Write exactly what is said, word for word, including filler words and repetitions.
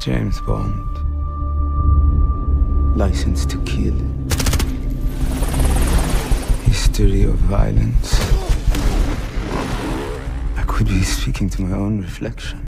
James Bond. License to kill. History of violence. I could be speaking to my own reflection.